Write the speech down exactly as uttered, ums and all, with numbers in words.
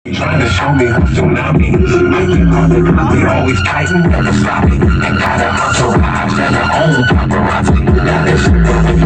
Trying to show me who's tsunami. Making all the copy, always tighten, never sloppy. And got a entourage and her own paparazzi. Now this shit